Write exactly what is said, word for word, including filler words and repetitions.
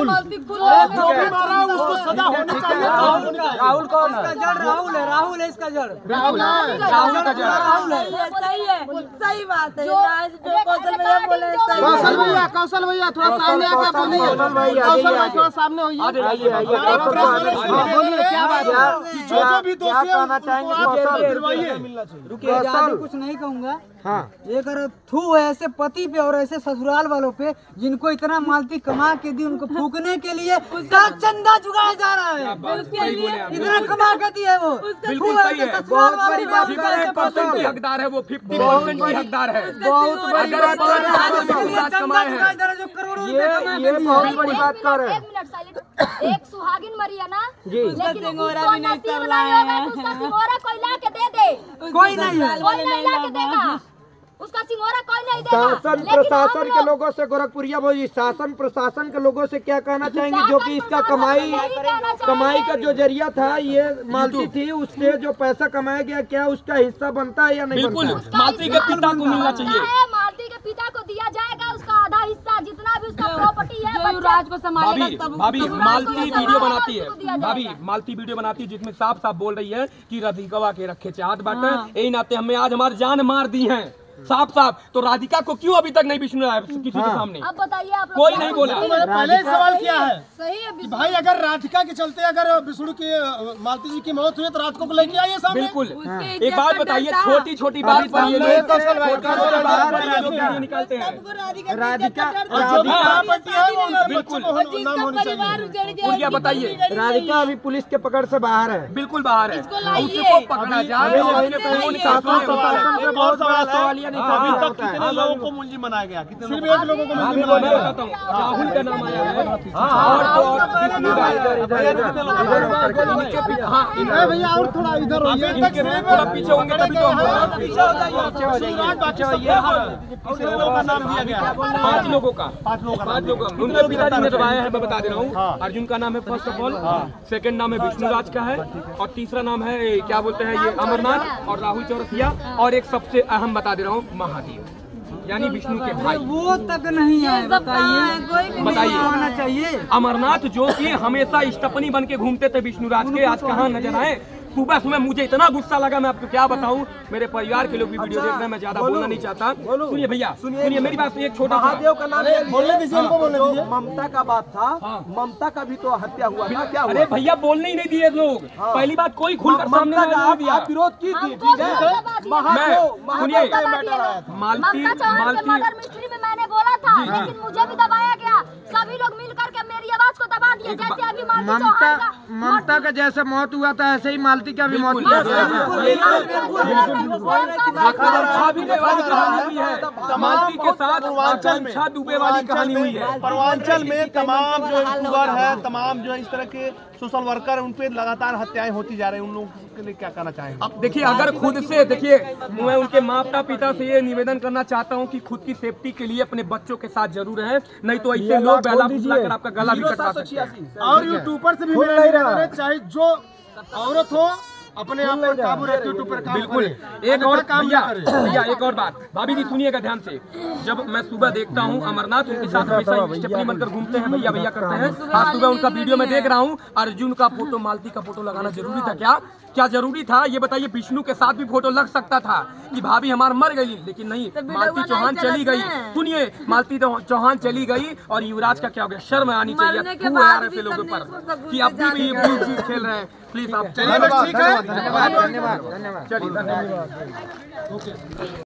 राहुल जो भी मारा है उसको सजा होनी चाहिए। राहुल कौन है? इसका जड़ राहुल है, राहुल है इसका जड़। राहुल राहुल का जड़ राहुल है। सही है, सही बात है। कौशल भैया बोले कौशल भैया, कौशल भैया थोड़ा सामने आके बोलिए। कौशल भाई थोड़ा सामने होइए। बोलिए क्या बात है? जो जो भी दोषी है कहना चाहेंगे? रुकिए, ज्यादा कुछ नहीं कहूँगा। हाँ, एक थू ऐसे पति पे और ऐसे ससुराल वालों पे जिनको इतना मालती कमा के दी, उनको फूकने के लिए उसका चंदा चुकाया जा रहा है। इतना कमा के दी है वो। बिल्कुल सही है। ससुराल वाली बात फिफ्टी परसेंट की हकदार है वो, फिफ्टी परसेंट की हकदार है। बहुत बड़ी अगर पाँच लाख चंदा कमाए हैं, चुकाया जो करोड़ों ये ये बहुत बड़ी बात कर रहे हैं। एक मिनट साइलेंट। एक सुहागिन मरी है ना, जी, लेकिन सिंगोरा उसको भी नहीं नसीब चल नहीं होगा तो उसका सिंगोरा कोई ला के दे दे। कोई नहीं है। कोई नहीं ला के देगा उसका सिंगोरा, कोई नहीं देगा। शासन लेकिन प्रशासन हम के लोग- लोगों से गोरखपुरिया बोली, शासन प्रशासन के लोगों से क्या कहना चाहेंगे जो कि इसका कमाई कमाई का जो जरिया था ये मालती थी, उससे जो पैसा कमाया गया क्या उसका हिस्सा बनता है या नहीं? बिल्कुल, बनता? मालती के पिता को मिलना चाहिए। है, मालती के पिता को दिया जाएगा उसका आधा हिस्सा, जितना भी उसका प्रॉपर्टी है। जो युवराज को संभालेगा भाभी सब भाभी उसको मालती उसको वीडियो समाज बनाती है, उसको दिया भाभी जाएगा। मालती वीडियो बनाती है जिसमें साफ साफ बोल रही है कि राधिका के रखे चाहत बाटे, यही नाते हमें आज हमारी जान मार दी है साफ साफ। तो राधिका को क्यों अभी तक नहीं विष्णु आया किसी के सामने? अब बताइए आप लोग कोई क्या नहीं सोचते बोला। हैं? मैंने पहले ही सवाल किया है सही है। कि भाई अगर राधिका के चलते अगर विष्णु की मालती जी की मौत हुई तो रात को लेके आइए सामने। बिल्कुल, उसके एक बात इज्जत बताइए, का छोटी छोटी बात पर ये लोग कौशल भाई, छोटी छोटी बात पर ये लोग वीडियो निकालते हैं। राधिका राधिका और जो भी प्रॉपर्टी है वो उनके बिल्कुल। बच्चों को नाम होनी चाहिए। उनका बताइए, राधिका अभी पुलिस के पकड़ से बाहर है। बिल्कुल बाहर है, लाइए। उसको पकड़ा जाए और उसके लाइए। खून शासन का प्रशासन पे बहुत बड़ा सवालिया अभी निशान तक कितने लोगों को मुलजिम बनाया गया? कितने सिर्फ एक लोगों को मुलजिम मैं बनाया गया। बताता हूँ, राहुल का नाम आया है और तो और विष्णु राज इनके पीछे- हाँ इन- ए भैया और थोड़ा इधर होइए। इनके थोड़ा पीछे होंगे तभी तो हम पीछे हो जाइए। और कितने लोगों का नाम दिया गया? पांच लोगों का पांच लोगों का पांच लोगों का उनके पिताजी ने दबाया है, मैं बता दे रहा हूँ। अर्जुन का नाम है फर्स्ट ऑफ ऑल, सेकंड नाम है विष्णुराज का है और तीसरा नाम है क्या बोलते हैं ये अमरनाथ और राहुल चौरसिया और एक सबसे अहम बता दे रहा हूँ महादेव, यानी विष्णु के भाई। वो तक नहीं है, बताइए बताइए आना चाहिए। अमरनाथ जो कि हमेशा स्टपनी बन के घूमते थे विष्णुराज के, आज कहाँ नजर आए? सुबह सुबह मुझे इतना गुस्सा लगा, मैं आपको क्या बताऊं। मेरे परिवार के लोग भी वीडियो देख रहे हैं, मैं ज्यादा बोलना नहीं चाहता। सुनिए भैया, सुनिए मेरी बात, एक छोटा महादेव का नाम बोलने दीजिए, उनको बोलने जो दीजिए। ममता का बात था, ममता का भी तो हत्या हुआ था, क्या अरे हुआ? भैया बोलने ही नहीं दिए लोग। पहली बात कोई खुलकर सामने ममता का नहीं आप दिया। आप विरोध की थी, हमको ठीक है? भी दबा दिया। महादेव मैं सुनिए, मालती मालती ममता चौहान के मालती मर्डर मिस्ट्री में मैंने बोला था, लेकिन मुझे भी दबाया गया। सभी लोग मिलकर के मेरी आवाज को दबा दिए। जैसे अभी मालती ममता चौहान का ममता का जैसे मौत हुआ था ऐसे ही मालती का भी मौत बिल्कुल, हुआ था। आकांक्षा भी वाली कहानी हुई है, मालती के साथ पूर्वांचल में आकांक्षा दुबे वाली कहानी हुई है। पूर्वांचल में तमाम जो यूट्यूबर है, तमाम जो इस तरह के सोशल वर्कर, उन पे लगातार हत्याएं होती जा रही हैं। उन लोगों के लिए क्या कहना चाहेंगे? अब देखिए, अगर खुद से देखिए, मैं उनके माता पिता से ये निवेदन करना चाहता हूँ कि खुद की सेफ्टी के लिए अपने बच्चों के साथ जरूर रहें, नहीं तो ऐसे लोग बेला फुसला कर आपका गला भी कटवा सकते हैं। और यूट्यूबर से भी मेरा निवेदन है, चाहे जो औरत हो अपने आप पर काबू रहे, यूट्यूब पर काम बिल्कुल। करे। एक और काम भैया ना करे। भैया एक और बात, भाभी जी सुनिएगा ध्यान से। जब मैं सुबह देखता हूँ अमरनाथ उनके साथ हमेशा स्टेपनी बनकर घूमते हैं, भैया भैया करते हैं। आज सुबह उनका वीडियो में देख रहा हूँ, अर्जुन का फोटो मालती का फोटो लगाना जरूरी था क्या? क्या जरूरी था ये बताइए? विष्णु के साथ भी फोटो लग सकता था कि भाभी हमार मर गई, लेकिन नहीं, मालती चौहान चली गई। सुनिए, मालती चौहान चली गई और युवराज का क्या हो गया? शर्म आनी चाहिए के तू बाद यार भी ऐसे लोगों सबने पर इसको सबूत कि अब भी ये जाने चीज खेल रहे हैं। प्लीज आप चलिए, ठीक है। धन्यवाद धन्यवाद धन्यवाद। चलिए धन्यवाद।